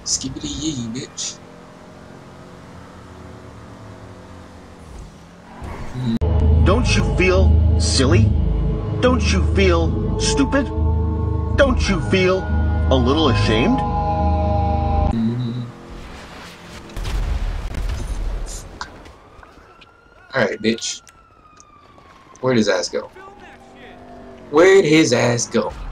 Skibbity yee, bitch. Don't you feel silly? Don't you feel stupid? Don't you feel a little ashamed? Alright, bitch. Where'd his ass go? Where'd his ass go?